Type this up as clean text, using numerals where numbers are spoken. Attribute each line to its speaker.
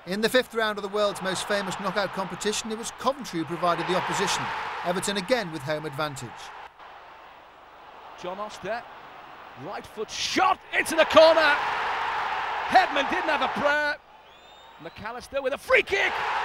Speaker 1: In the fifth round of the world's most famous knockout competition, it was Coventry who provided the opposition. Everton again with home advantage.
Speaker 2: John Oster, right foot shot into the corner. Headman didn't have a prayer. McAllister with a free kick.